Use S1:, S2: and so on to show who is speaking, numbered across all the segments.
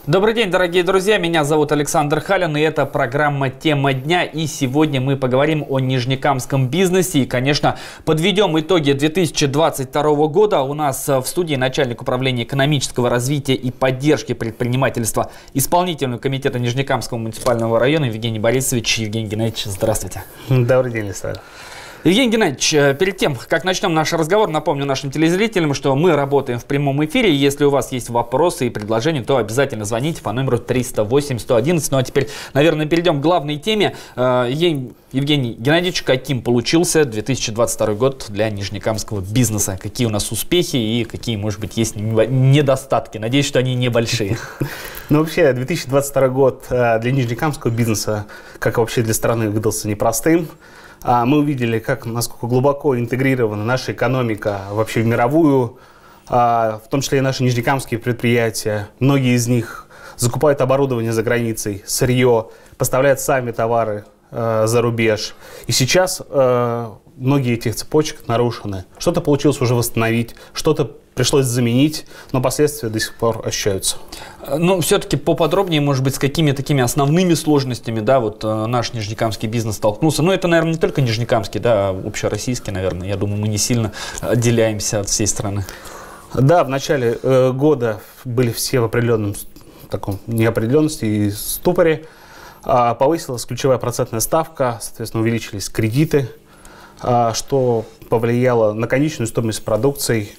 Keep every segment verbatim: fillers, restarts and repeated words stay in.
S1: Добрый день, дорогие друзья, меня зовут Александр Халин, и это программа «Тема дня», и сегодня мы поговорим о нижнекамском бизнесе и, конечно, подведем итоги две тысячи двадцать второго года. У нас в студии начальник управления экономического развития и поддержки предпринимательства исполнительного комитета Нижнекамского муниципального района Евгений Борисович. Евгений Геннадьевич, здравствуйте.
S2: Добрый день, Александр.
S1: Евгений Геннадьевич, перед тем, как начнем наш разговор, напомню нашим телезрителям, что мы работаем в прямом эфире. Если у вас есть вопросы и предложения, то обязательно звоните по номеру триста восемь сто одиннадцать. Ну а теперь, наверное, перейдем к главной теме. Евгений Геннадьевич, каким получился две тысячи двадцать второй год для нижнекамского бизнеса? Какие у нас успехи и какие, может быть, есть недостатки? Надеюсь, что они небольшие.
S2: Ну, вообще, две тысячи двадцать второй год для нижнекамского бизнеса, как и вообще для страны, выдался непростым. Мы увидели, как, насколько глубоко интегрирована наша экономика вообще в мировую, в том числе и наши нижнекамские предприятия. Многие из них закупают оборудование за границей, сырье, поставляют сами товары за рубеж. И сейчас многие этих цепочек нарушены. Что-то получилось уже восстановить, что-то пришлось заменить, но последствия до сих пор ощущаются.
S1: Ну, все-таки поподробнее, может быть, с какими такими основными сложностями, да, вот э, наш нижнекамский бизнес столкнулся. Ну, это, наверное, не только нижнекамский, да, а общероссийский, наверное. Я думаю, мы не сильно отделяемся от всей страны.
S2: Да, в начале э, года были все в определенном таком неопределенности и ступоре. А, повысилась ключевая процентная ставка, соответственно, увеличились кредиты, а, что повлияло на конечную стоимость продукции.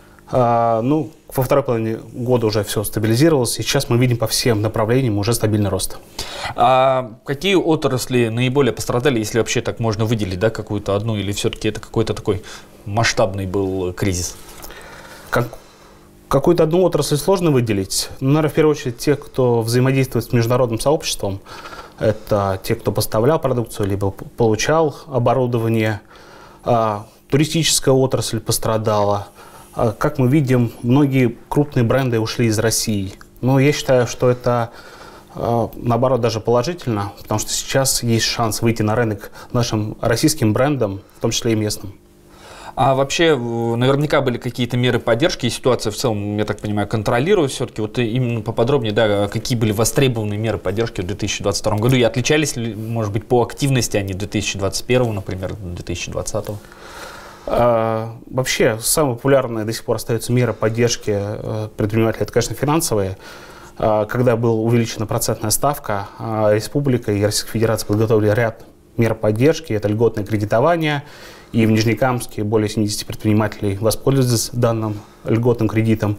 S2: А, ну, во второй половине года уже все стабилизировалось, и сейчас мы видим по всем направлениям уже стабильный рост.
S1: А какие отрасли наиболее пострадали, если вообще так можно выделить, да, какую-то одну, или все-таки это какой-то такой масштабный был кризис?
S2: Как, какую-то одну отрасль сложно выделить. Ну, наверное, в первую очередь те, кто взаимодействует с международным сообществом, это те, кто поставлял продукцию, либо получал оборудование. А, туристическая отрасль пострадала. Как мы видим, многие крупные бренды ушли из России. Но я считаю, что это, наоборот, даже положительно, потому что сейчас есть шанс выйти на рынок нашим российским брендам, в том числе и местным.
S1: А вообще, наверняка были какие-то меры поддержки, и ситуация в целом, я так понимаю, контролирует все-таки. Вот именно поподробнее, да, какие были востребованные меры поддержки в две тысячи двадцать втором году, и отличались ли, может быть, по активности они две тысячи двадцать первого, например, две тысячи двадцатого?
S2: А, вообще, самая популярная до сих пор остается мера поддержки предпринимателей, это, конечно, финансовые. А, когда была увеличена процентная ставка, а, Республика и Российская Федерация подготовили ряд мер поддержки. Это льготное кредитование. И в Нижнекамске более семидесяти предпринимателей воспользовались данным льготным кредитом.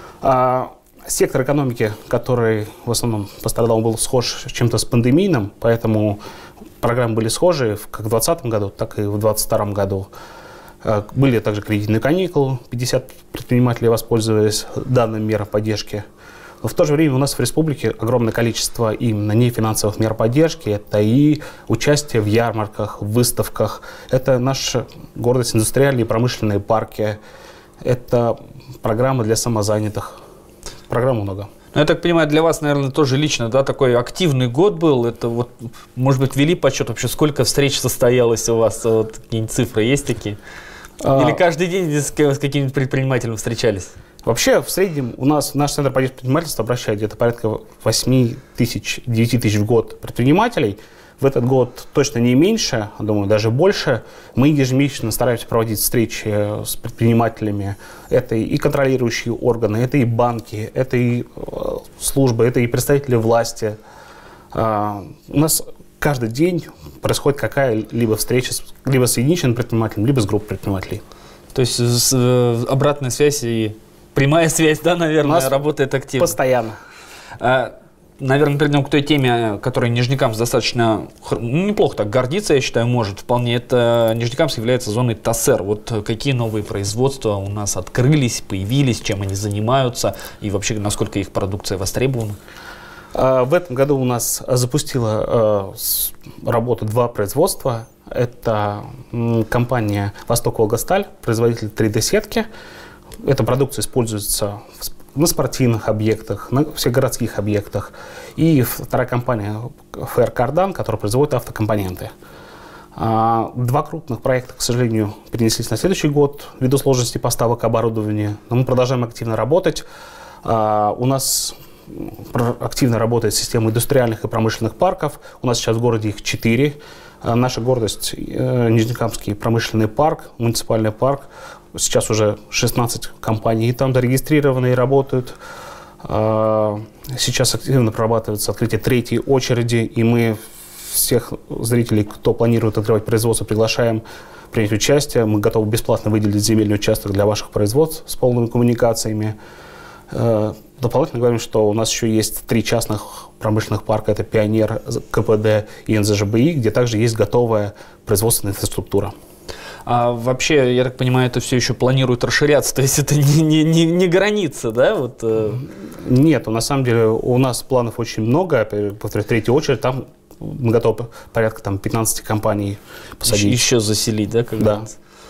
S2: А, сектор экономики, который в основном пострадал, был схож чем-то с пандемийным, поэтому программы были схожи как в две тысячи двадцатом году, так и в две тысячи двадцать втором году. Были также кредитные каникулы, пятьдесят предпринимателей воспользовались данной мерой поддержки. Но в то же время у нас в республике огромное количество именно нефинансовых мер поддержки. Это и участие в ярмарках, в выставках, это наша гордость, индустриальные и промышленные парки, это программы для самозанятых. Программ много.
S1: Ну, я так понимаю, для вас, наверное, тоже лично, да, такой активный год был. Это вот, может быть, вели подсчет вообще, сколько встреч состоялось у вас? Вот какие-нибудь цифры есть такие? Или каждый день с каким-нибудь предпринимателем встречались?
S2: Вообще, в среднем у нас в наш центр поддержки предпринимательства обращает где-то порядка восемь тысяч — девять тысяч в год предпринимателей. В этот год точно не меньше, думаю, даже больше. Мы ежемесячно стараемся проводить встречи с предпринимателями. Это и контролирующие органы, это и банки, это и службы, это и представители власти. У нас каждый день происходит какая-либо встреча либо с единичным предпринимателем, либо с группой предпринимателей.
S1: То есть с, обратная связь и прямая связь, да, наверное, работает активно?
S2: Постоянно.
S1: А, наверное, перейдем к той теме, которой Нижнекамск достаточно ну, неплохо так гордится, я считаю, может вполне. Это Нижнекамск является зоной ТАСЭР. Вот какие новые производства у нас открылись, появились, чем они занимаются и вообще насколько их продукция востребована?
S2: В этом году у нас запустила работу два производства. Это компания «Восток-Волгосталь», производитель три дэ-сетки. Эта продукция используется на спортивных объектах, на всех городских объектах. И вторая компания «ФР Кардан», которая производит автокомпоненты. Два крупных проекта, к сожалению, перенеслись на следующий год ввиду сложности поставок оборудования. Но мы продолжаем активно работать. У нас активно работает система индустриальных и промышленных парков. У нас сейчас в городе их четыре. Наша гордость – Нижнекамский промышленный парк, муниципальный парк. Сейчас уже шестнадцать компаний там зарегистрированы и работают. Сейчас активно прорабатывается открытие третьей очереди, и мы всех зрителей, кто планирует открывать производство, приглашаем принять участие. Мы готовы бесплатно выделить земельный участок для ваших производств с полными коммуникациями. Дополнительно говорим, что у нас еще есть три частных промышленных парка. Это «Пионер», ка пэ дэ и эн зэ жэ бэ и, где также есть готовая производственная инфраструктура.
S1: А вообще, я так понимаю, это все еще планирует расширяться, то есть это не, не, не, не граница, да? Вот, э...
S2: Нет, на самом деле у нас планов очень много. Повторюсь, третья очередь, там мы готовы порядка там, пятнадцати компаний посадить.
S1: Еще, еще заселить, да? Как
S2: да.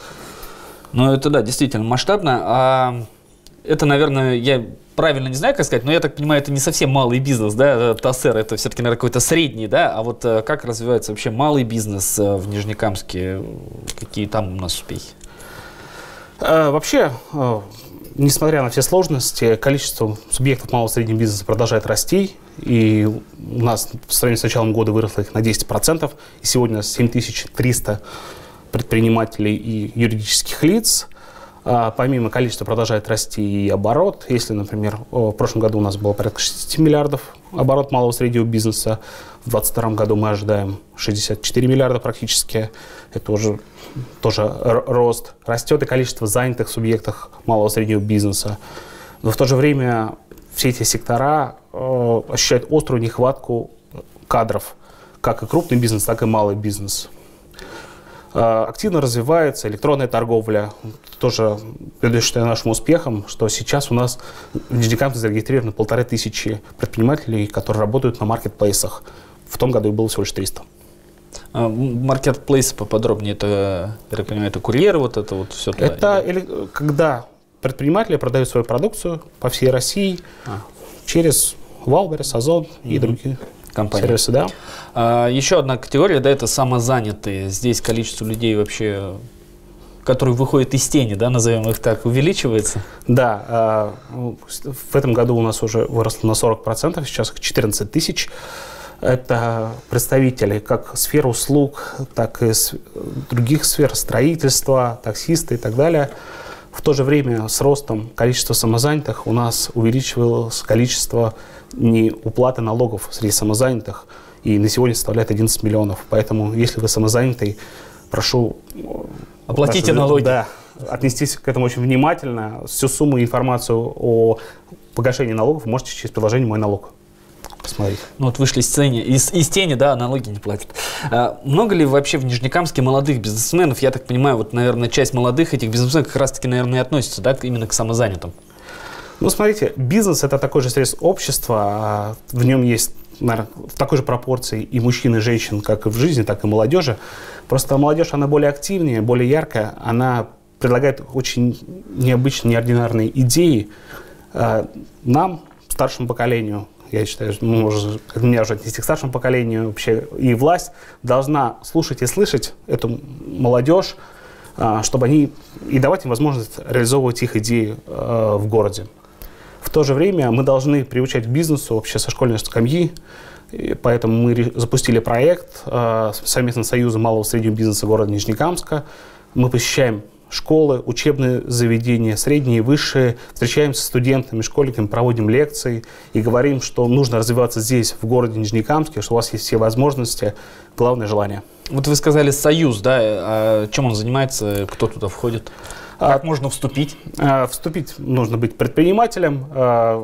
S1: Ну, это да, действительно масштабно. А это, наверное, я правильно не знаю, как сказать, но я так понимаю, это не совсем малый бизнес, да, ТАСЭР, это все-таки, наверное, какой-то средний, да, а вот как развивается вообще малый бизнес в Нижнекамске, какие там у нас успехи?
S2: А, вообще, несмотря на все сложности, количество субъектов малого и среднего бизнеса продолжает расти, и у нас в сравнении с началом года выросло их на десять процентов, и сегодня семь тысяч триста предпринимателей и юридических лиц. А, помимо количества продолжает расти и оборот. Если, например, в прошлом году у нас было порядка шестидесяти миллиардов оборот малого и среднего бизнеса, в две тысячи двадцать втором году мы ожидаем шестьдесят четыре миллиарда практически. Это уже тоже рост. Растет и количество занятых субъектов малого и среднего бизнеса. Но в то же время все эти сектора э, ощущают острую нехватку кадров. Как и крупный бизнес, так и малый бизнес. Активно развивается электронная торговля. Тоже, я считаю, нашим успехом, что сейчас у нас в Нижнекамске зарегистрировано полторы тысячи предпринимателей, которые работают на маркетплейсах. В том году их было всего лишь триста.
S1: Маркетплейсы поподробнее, это, я так понимаю, это курьеры, вот это вот все?
S2: Это или, когда предприниматели продают свою продукцию по всей России а. через Wildberries, Озон mm-hmm. и другие компании. Сервисы, да.
S1: А, еще одна категория, да, это самозанятые. Здесь количество людей вообще, которые выходят из тени, да, назовем их так, увеличивается?
S2: Да, а, в этом году у нас уже выросло на сорок процентов, сейчас их четырнадцать тысяч. Это представители как сфер услуг, так и других сфер, строительства, таксисты и так далее. В то же время с ростом количества самозанятых у нас увеличивалось количество неуплаты налогов среди самозанятых, и на сегодня составляет одиннадцать миллионов. Поэтому, если вы самозанятый, прошу...
S1: Оплатите
S2: прошу,
S1: налоги.
S2: Да, отнестись к этому очень внимательно. Всю сумму и информацию о погашении налогов вы можете через приложение «Мой налог» посмотреть.
S1: Ну вот вышли из тени, из, из тени, да, налоги не платят. А, много ли вообще в Нижнекамске молодых бизнесменов? Я так понимаю, вот, наверное, часть молодых этих бизнесменов как раз-таки, наверное, и относится, да, именно к самозанятым.
S2: Ну, смотрите, бизнес – это такой же срез общества, в нем есть, наверное, в такой же пропорции и мужчин, и женщин, как и в жизни, так и молодежи. Просто молодежь, она более активнее, более яркая, она предлагает очень необычные, неординарные идеи нам, старшему поколению. Я считаю, может, меня уже отнести к старшему поколению вообще, и власть должна слушать и слышать эту молодежь, чтобы они и давать им возможность реализовывать их идеи в городе. В то же время мы должны приучать к бизнесу вообще со школьной скамьи, и поэтому мы запустили проект совместно с Союзом малого и среднего бизнеса города Нижнекамска. Мы посещаем школы, учебные заведения, средние и высшие, встречаемся с студентами, школьниками, проводим лекции и говорим, что нужно развиваться здесь, в городе Нижнекамске, что у вас есть все возможности, главное желание. Вот
S1: вы сказали «Союз», да? А чем он занимается, кто туда входит? Как а, можно вступить?
S2: А, вступить нужно быть предпринимателем. А,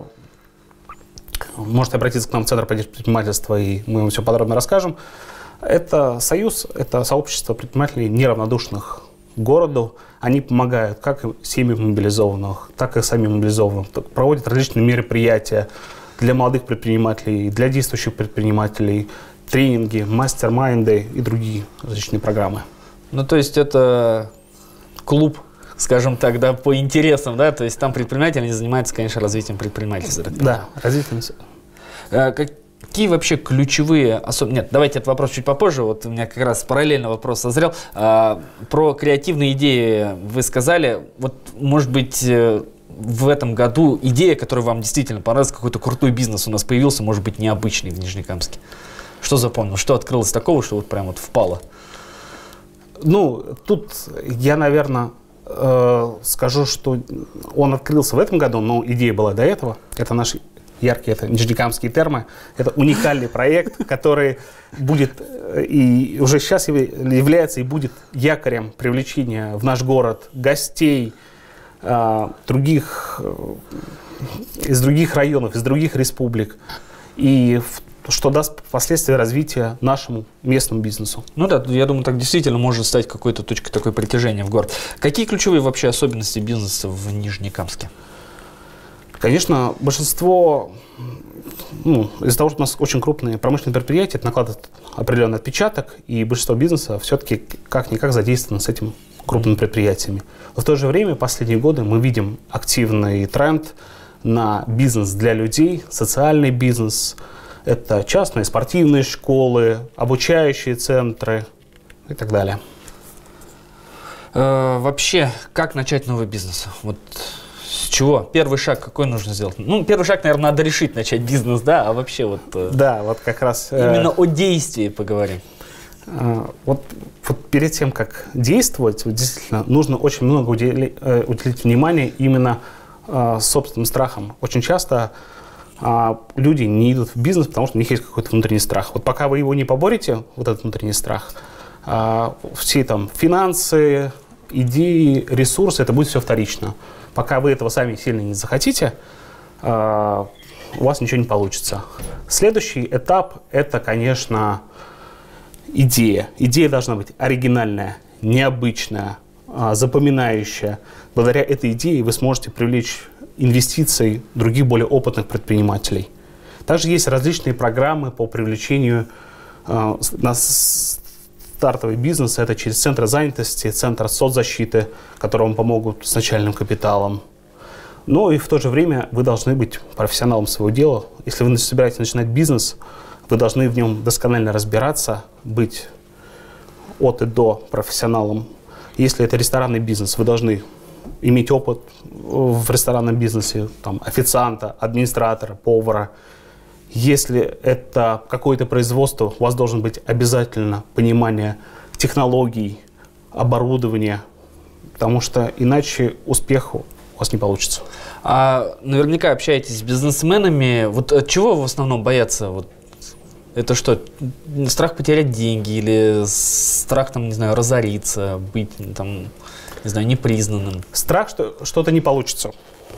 S2: можете обратиться к нам в Центр поддержки предпринимательства, и мы вам все подробно расскажем. Это «Союз», это сообщество предпринимателей, неравнодушных городу. Они помогают как и семьям мобилизованных, так и самим мобилизованным. Проводят различные мероприятия для молодых предпринимателей, для действующих предпринимателей, тренинги, мастер-майнды и другие различные программы.
S1: Ну, то есть это клуб, скажем так, да, по интересам, да? То есть там предприниматели занимаются, конечно, развитием предпринимательства.
S2: Да, развитием.
S1: А, как... Какие вообще ключевые особенности? Нет, давайте этот вопрос чуть попозже. Вот у меня как раз параллельно вопрос созрел. А, про креативные идеи вы сказали. Вот, может быть, в этом году идея, которая вам действительно понравилась, какой-то крутой бизнес у нас появился, может быть, необычный в Нижнекамске? Что запомнил? Что открылось такого, что вот прям вот впало?
S2: Ну, тут я, наверное, э, скажу, что он открылся в этом году, но идея была до этого. Это наш яркий, это Нижнекамские термы. Это уникальный проект, который будет и уже сейчас является и будет якорем привлечения в наш город гостей э, других, э, из других районов, из других республик. И в что даст впоследствии развития нашему местному бизнесу.
S1: Ну да, я думаю, так действительно может стать какой-то точкой такой притяжения в город. Какие ключевые вообще особенности бизнеса в Нижнекамске?
S2: Конечно, большинство, ну, из-за того, что у нас очень крупные промышленные предприятия, это накладывает определенный отпечаток, и большинство бизнеса все-таки как-никак задействовано с этими крупными предприятиями. Но в то же время, последние годы мы видим активный тренд на бизнес для людей, социальный бизнес. Это частные спортивные школы, обучающие центры и так далее.
S1: Э, вообще, как начать новый бизнес? Вот с чего? Первый шаг какой нужно сделать? Ну, первый шаг, наверное, надо решить начать бизнес, да? А вообще вот... Э,
S2: да, вот как раз...
S1: Э, именно о действии поговорим.
S2: Э, вот, вот перед тем, как действовать, вот, действительно, нужно очень много удели, э, уделить внимания именно э, собственным страхам. Очень часто... А люди не идут в бизнес, потому что у них есть какой-то внутренний страх. Вот пока вы его не поборете, вот этот внутренний страх, а, все там финансы, идеи, ресурсы, это будет все вторично. Пока вы этого сами сильно не захотите, а, у вас ничего не получится. Следующий этап – это, конечно, идея. Идея должна быть оригинальная, необычная, а, запоминающая. Благодаря этой идее вы сможете привлечь инвестиций других более опытных предпринимателей. Также есть различные программы по привлечению э, на стартовый бизнес. Это через центры занятости, центр соцзащиты, которые вам помогут с начальным капиталом. Но и в то же время вы должны быть профессионалом своего дела. Если вы собираетесь начинать бизнес, вы должны в нем досконально разбираться, быть от и до профессионалом. Если это ресторанный бизнес, вы должны иметь опыт в ресторанном бизнесе, там, официанта, администратора, повара. Если это какое-то производство, у вас должен быть обязательно понимание технологий, оборудования, потому что иначе успех у вас не получится.
S1: А наверняка общаетесь с бизнесменами. Вот от чего в основном боятся? Вот это что, страх потерять деньги или страх, там, не знаю, разориться, быть там... не знаю, непризнанным.
S2: Страх, что что-то не получится.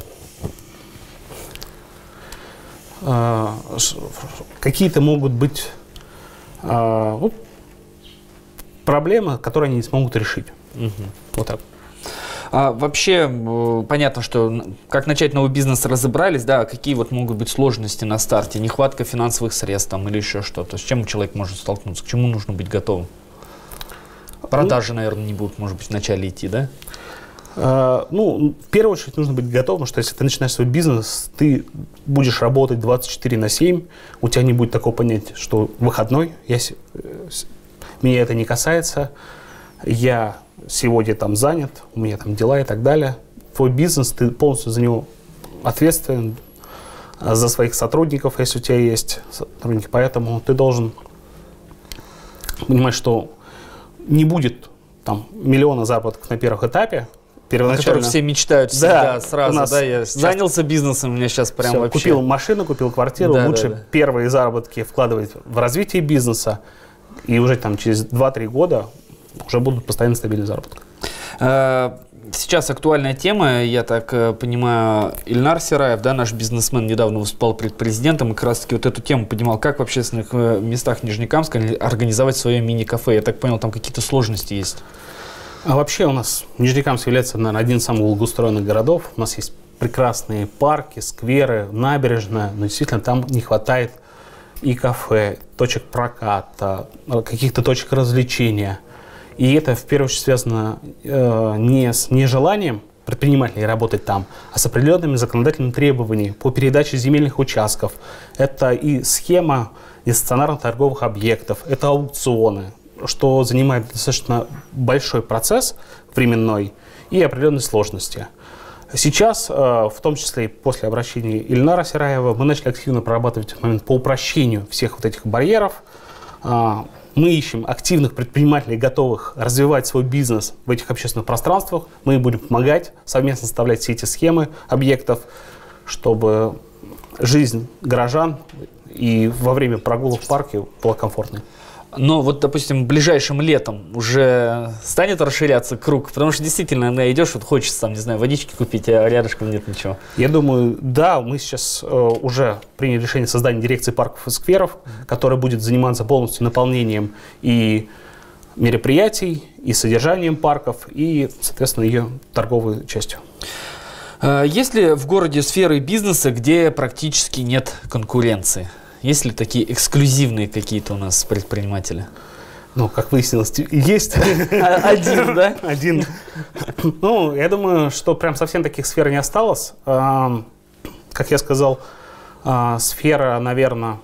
S2: А, какие-то могут быть а, ну, проблемы, которые они не смогут решить.
S1: Угу.
S2: Вот так.
S1: А вообще, понятно, что как начать новый бизнес разобрались, да, какие вот могут быть сложности на старте, нехватка финансовых средств там, или еще что-то, с чем человек может столкнуться, к чему нужно быть готовым? Продажи, наверное, не будут, может быть, вначале идти, да?
S2: Uh, ну, в первую очередь нужно быть готовым, что если ты начинаешь свой бизнес, ты будешь работать двадцать четыре на семь, у тебя не будет такого понятия, что выходной, я, меня это не касается, я сегодня там занят, у меня там дела и так далее. Твой бизнес, ты полностью за него ответственен, за своих сотрудников, если у тебя есть сотрудники, поэтому ты должен понимать, что не будет там миллиона заработков на первом этапе.
S1: Первоначально. О которых все мечтают всегда,
S2: да,
S1: сразу. Да, я занялся бизнесом, у меня сейчас прям
S2: все,
S1: вообще...
S2: Купил машину, купил квартиру,
S1: да,
S2: лучше
S1: да, да.
S2: первые заработки вкладывать в развитие бизнеса, и уже там через два-три года уже будут постоянно стабильные заработки.
S1: Сейчас актуальная тема, я так понимаю, Ильнар Сираев, да, наш бизнесмен, недавно выступал перед президентом и как раз таки вот эту тему поднимал, как в общественных местах Нижнекамска организовать свое мини-кафе. Я так понял, там какие-то сложности есть.
S2: А вообще у нас Нижнекамск является, наверное, одним из самых благоустроенных городов. У нас есть прекрасные парки, скверы, набережная, но действительно там не хватает и кафе, точек проката, каких-то точек развлечения. И это в первую очередь связано э, не с нежеланием предпринимателей работать там, а с определенными законодательными требованиями по передаче земельных участков. Это и схема нестационарных торговых объектов, это аукционы, что занимает достаточно большой процесс временной и определенные сложности. Сейчас, в том числе и после обращения Ильнара Сераева, мы начали активно прорабатывать момент по упрощению всех вот этих барьеров. Мы ищем активных предпринимателей, готовых развивать свой бизнес в этих общественных пространствах. Мы им будем помогать, совместно составлять все эти схемы объектов, чтобы жизнь горожан и во время прогулок в парке была комфортной.
S1: Но вот, допустим, ближайшим летом уже станет расширяться круг, потому что действительно, иногда идешь, вот хочется, там, не знаю, водички купить, а рядышком нет ничего.
S2: Я думаю, да, мы сейчас э, уже приняли решение создания дирекции парков и скверов, которая будет заниматься полностью наполнением и мероприятий, и содержанием парков, и, соответственно, ее торговой частью.
S1: Есть ли в городе сферы бизнеса, где практически нет конкуренции? Есть ли такие эксклюзивные какие-то у нас предприниматели?
S2: Ну, как выяснилось, есть.
S1: Один, да?
S2: Один. Ну, я думаю, что прям совсем таких сфер не осталось. Как я сказал, сфера, наверное,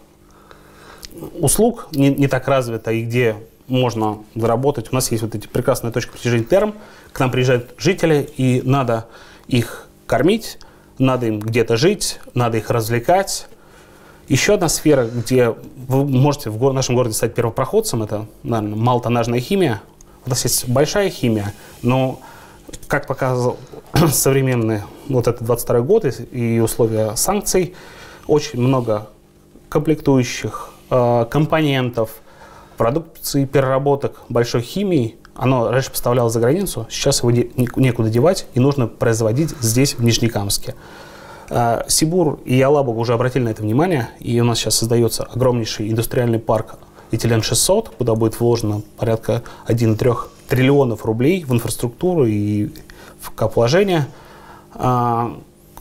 S2: услуг не, не так развита, и где можно заработать. У нас есть вот эти прекрасные точки притяжения терм. К нам приезжают жители, и надо их кормить, надо им где-то жить, надо их развлекать. Еще одна сфера, где вы можете в нашем городе стать первопроходцем, это, наверное, малотоннажная химия. У нас есть большая химия, но, как показал современный вот этот двадцать второй год и условия санкций, очень много комплектующих, компонентов, продукции, переработок большой химии. Оно раньше поставлялось за границу, сейчас его некуда девать, и нужно производить здесь, в Нижнекамске. Сибур и Алабуга уже обратили на это внимание, и у нас сейчас создается огромнейший индустриальный парк Этилен шестьсот, куда будет вложено порядка один целых три десятых триллионов рублей в инфраструктуру и в капвложения. Там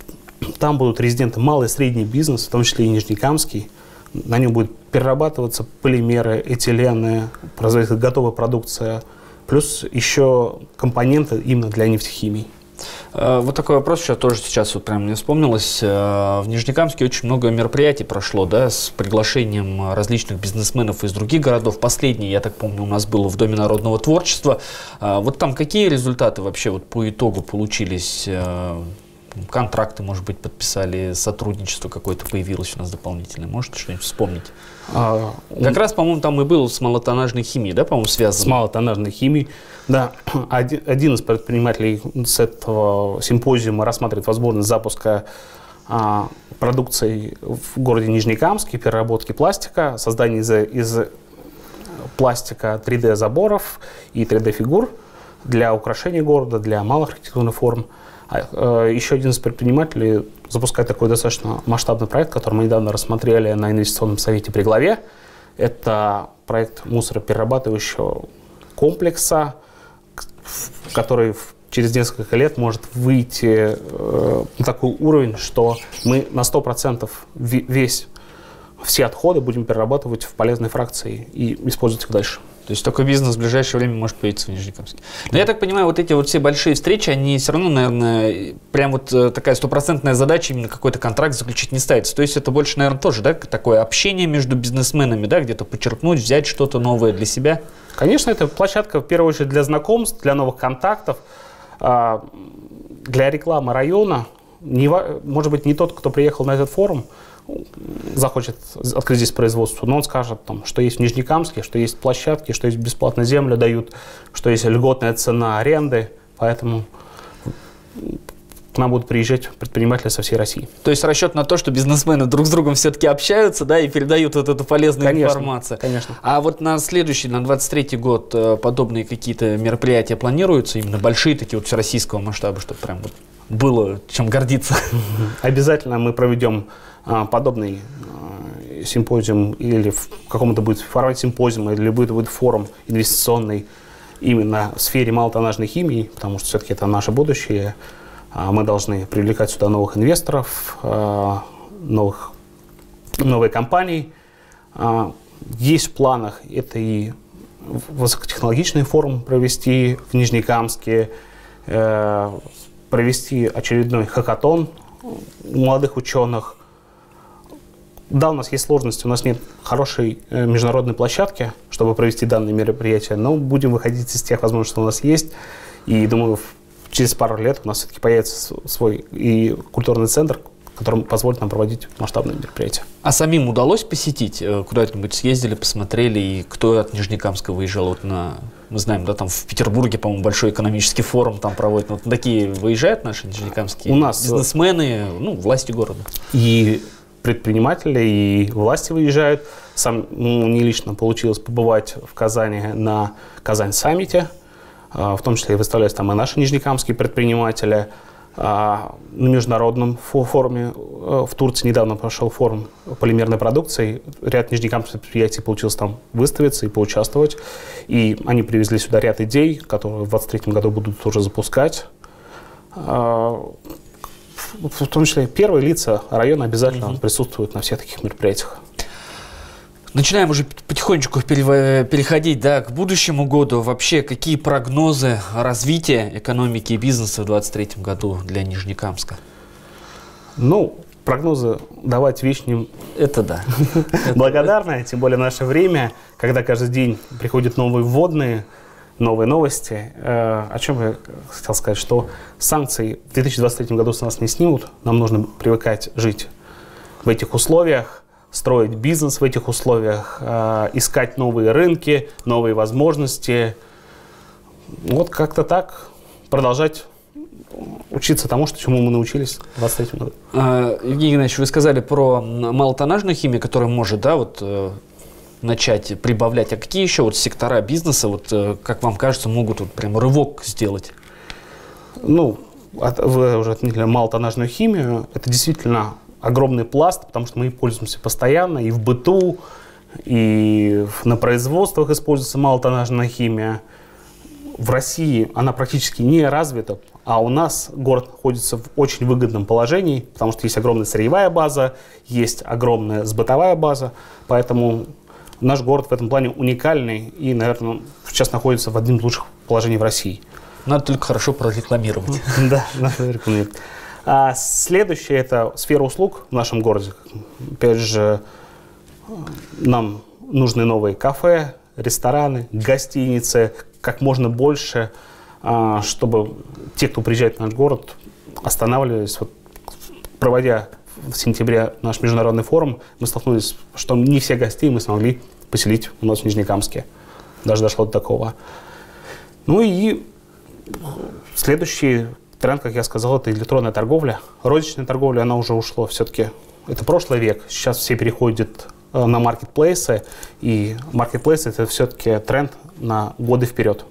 S2: будут резиденты малый и средний бизнес, в том числе и нижнекамский. На нем будет перерабатываться полимеры, этилены, производится готовая продукция, плюс еще компоненты именно для нефтехимии.
S1: Вот такой вопрос еще тоже сейчас вот прям мне вспомнилось. В Нижнекамске очень много мероприятий прошло, да, с приглашением различных бизнесменов из других городов. Последний, я так помню, у нас был в Доме народного творчества. Вот там какие результаты вообще вот по итогу получились? Контракты, может быть, подписали, сотрудничество какое-то появилось у нас дополнительное. Можете что-нибудь вспомнить? А, как он... раз, по-моему, там и был с малотоннажной химией, да, по-моему, связан?
S2: С малотонажной химией, да. Один, один из предпринимателей с этого симпозиума рассматривает возможность запуска а, продукции в городе Нижнекамске, переработки пластика, создания из, из пластика три дэ заборов и три дэ фигур для украшения города, для малых архитектурных форм. Еще один из предпринимателей запускает такой достаточно масштабный проект, который мы недавно рассмотрели на инвестиционном совете при главе. Это проект мусороперерабатывающего комплекса, который через несколько лет может выйти на такой уровень, что мы на сто процентов весь, все отходы будем перерабатывать в полезные фракции и использовать их дальше.
S1: То есть такой бизнес в ближайшее время может появиться в Нижнекамске. Но я так понимаю, вот эти вот все большие встречи, они все равно, наверное, прям вот такая стопроцентная задача, именно какой-то контракт заключить не ставится. То есть это больше, наверное, тоже, да, такое общение между бизнесменами, да, где-то подчеркнуть, взять что-то новое для себя.
S2: Конечно, это площадка, в первую очередь, для знакомств, для новых контактов, для рекламы района. Может быть, не тот, кто приехал на этот форум, захочет открыть здесь производство, но он скажет, там, что есть в Нижнекамске, что есть площадки, что есть бесплатно землю дают, что есть льготная цена аренды, поэтому к нам будут приезжать предприниматели со всей России.
S1: То есть расчет на то, что бизнесмены друг с другом все-таки общаются, да, и передают вот эту полезную
S2: конечно,
S1: информацию.
S2: Конечно.
S1: А вот на следующий, на двадцать третий год подобные какие-то мероприятия планируются, именно большие такие вот всероссийского масштаба, чтобы прям вот было чем гордиться?
S2: Обязательно мы проведем подобный симпозиум, или в каком-то будет формате симпозиума, или будет, будет форум инвестиционный именно в сфере малотоннажной химии, потому что все-таки это наше будущее. Мы должны привлекать сюда новых инвесторов, новых, новые компании. Есть в планах это и высокотехнологичный форум провести в Нижнекамске, провести очередной хакатон молодых ученых. Да, у нас есть сложности, у нас нет хорошей э, международной площадки, чтобы провести данные мероприятия, но будем выходить из тех возможностей, что у нас есть. И думаю, в через пару лет у нас все-таки появится свой и культурный центр, который позволит нам проводить масштабные мероприятия.
S1: А самим удалось посетить? Куда-нибудь съездили, посмотрели? И кто от Нижнекамска выезжал? Вот на, мы знаем, да, там в Петербурге, по-моему, большой экономический форум там проводят. Вот такие выезжают наши нижнекамские
S2: у нас
S1: бизнесмены, ну, власти города?
S2: И предприниматели, и власти выезжают. Сам, ну, не лично получилось побывать в Казани на Казань-саммите. В том числе выставлялись там и наши нижнекамские предприниматели. На международном форуме в Турции недавно прошел форум полимерной продукции. Ряд нижнекамских предприятий получилось там выставиться и поучаствовать. И они привезли сюда ряд идей, которые в двадцать третьем году будут уже запускать. В том числе первые лица района обязательно mm-hmm. присутствуют на всех таких мероприятиях.
S1: Начинаем уже потихонечку переходить, да, к будущему году. Вообще, какие прогнозы развития экономики и бизнеса в двадцать третьем году для Нижнекамска?
S2: Ну, прогнозы давать вещи
S1: это да.
S2: благодарны, тем более в наше время, когда каждый день приходят новые вводные, новые новости. О чем я хотел сказать, что санкции в две тысячи двадцать третьем году с нас не снимут. Нам нужно привыкать жить в этих условиях, строить бизнес в этих условиях, э, искать новые рынки, новые возможности. Вот как-то так продолжать учиться тому, что, чему мы научились в двадцать третьем году.
S1: А, Евгений Геннадьевич, вы сказали про малотоннажную химию, которая может, да, вот, э, начать прибавлять. А какие еще вот сектора бизнеса, вот, э, как вам кажется, могут вот прям рывок сделать?
S2: Ну, от, вы уже отметили малотоннажную химию. Это действительно огромный пласт, потому что мы пользуемся постоянно и в быту, и на производствах используется малотоннажная химия. В России она практически не развита, а у нас город находится в очень выгодном положении, потому что есть огромная сырьевая база, есть огромная сбытовая база, поэтому наш город в этом плане уникальный и, наверное, сейчас находится в одном из лучших положений в России.
S1: Надо только хорошо прорекламировать.
S2: Да, надо рекламировать. А следующее – это сфера услуг в нашем городе. Опять же, нам нужны новые кафе, рестораны, гостиницы, как можно больше, чтобы те, кто приезжает в наш город, останавливались. Вот, проводя в сентябре наш международный форум, мы столкнулись, что не все гостей мы смогли поселить у нас в Нижнекамске. Даже дошло до такого. Ну и следующий тренд, как я сказал, это электронная торговля. Розничная торговля, она уже ушла. Все-таки это прошлый век. Сейчас все переходят на маркетплейсы. И маркетплейсы – это все-таки тренд на годы вперед.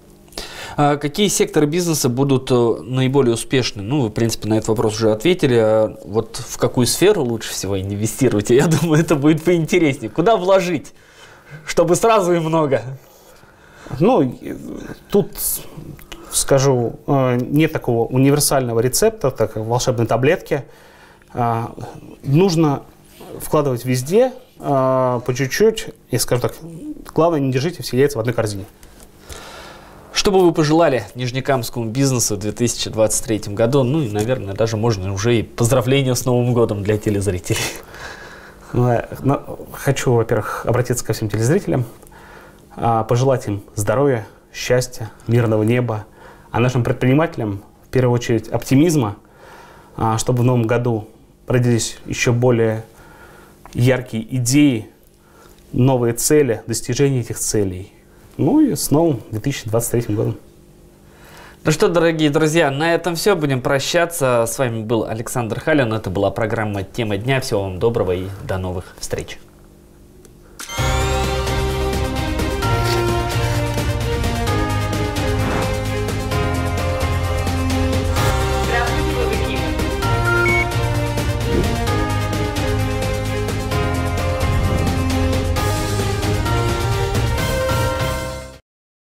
S1: А какие секторы бизнеса будут наиболее успешны? Ну, вы, в принципе, на этот вопрос уже ответили. А вот в какую сферу лучше всего инвестировать? Я думаю, это будет поинтереснее. Куда вложить, чтобы сразу и много?
S2: Ну, тут... Скажу, нет такого универсального рецепта, так как волшебной таблетки. Нужно вкладывать везде по чуть-чуть. И, скажу так, главное, не держите все яйца в одной корзине.
S1: Что бы вы пожелали нижнекамскому бизнесу в две тысячи двадцать третьем году? Ну и, наверное, даже можно уже и поздравления с Новым годом для телезрителей.
S2: Хочу, во-первых, обратиться ко всем телезрителям, пожелать им здоровья, счастья, мирного неба. А нашим предпринимателям, в первую очередь, оптимизма, чтобы в новом году родились еще более яркие идеи, новые цели, достижения этих целей. Ну и с новым две тысячи двадцать третьим годом.
S1: Ну что, дорогие друзья, на этом все. Будем прощаться. С вами был Александр Халин. Это была программа «Тема дня». Всего вам доброго и до новых встреч.